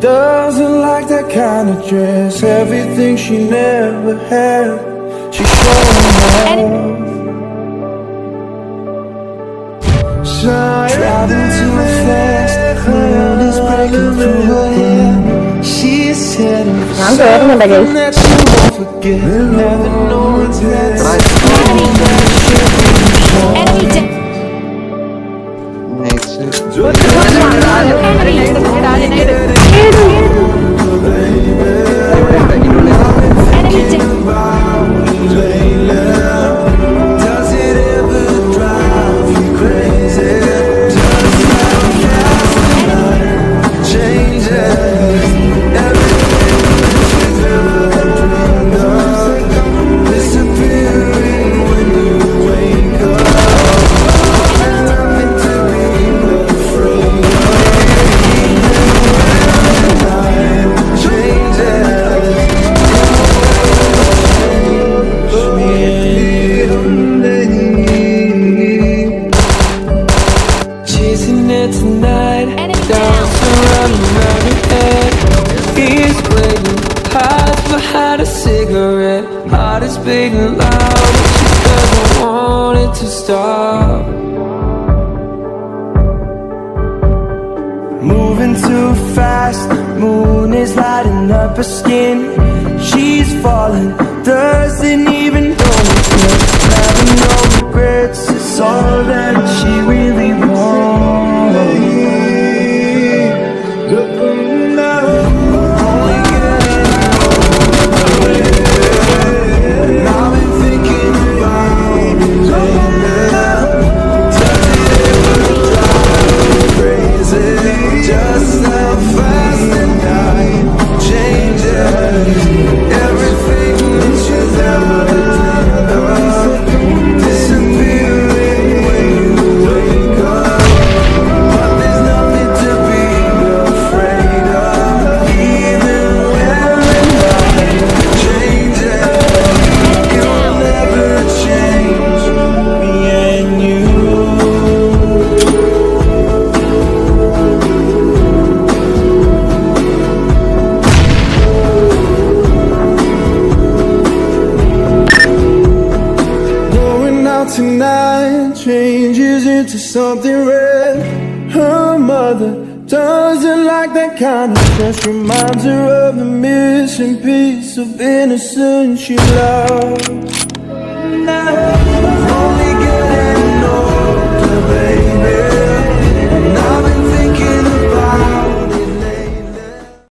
doesn't like that kind of dress. Everything she never had, she's showing off. Driving too fast, the world is breaking through her hair. She's heading for something that she won't forget. Never know it's that tonight, dance around your head. He's waiting, hides behind a cigarette. Heart is beating loud, she doesn't want it to stop. Moving too fast, moon is lighting up her skin. She's falling, doesn't even know it's good. Having no regrets, it's all that she really wants. Tonight changes into something red. Her mother doesn't like that kind of stress. Reminds her of the missing piece of innocence she loved.